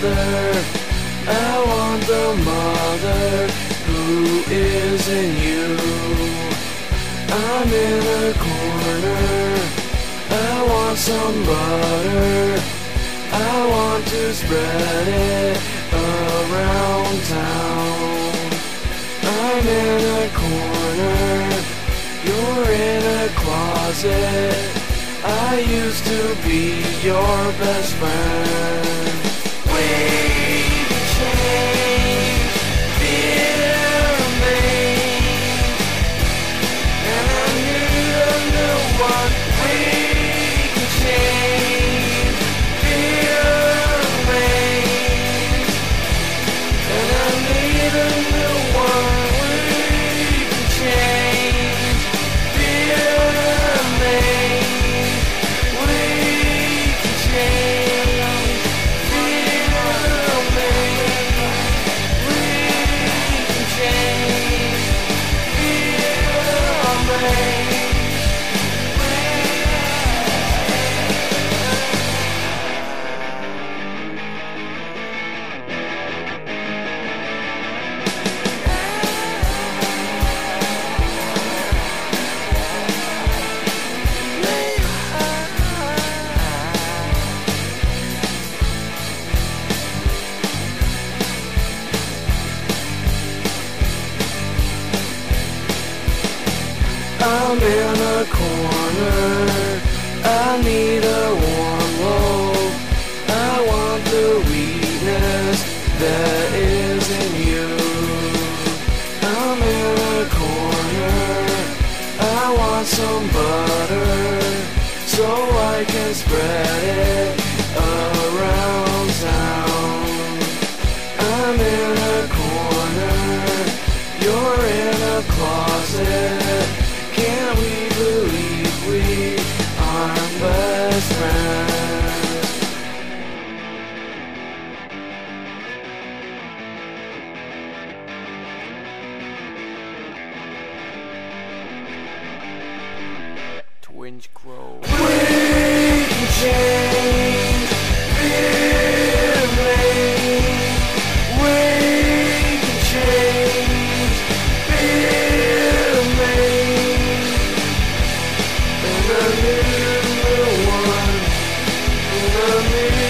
father. I want the mother who isn't you. I'm in a corner. I want some butter. I want to spread it around town. I'm in a corner. You're in a closet. I used to be your best friend. We can change, fear remains, and I need a new one. We can change, fear remains, and I need a new one. We can change, fear remains, we can change, fear remains, we can change, fear remains. I'm in a corner. I need a warm loaf. I want the weakness that is in you. I'm in a corner. I want some butter so I can spread it around town. I'm in a corner. You're in a closet. Can't we believe we are best friends? Twinge Grove. We can change, fear remains. We can change, fear remains. And I need a new one. And I need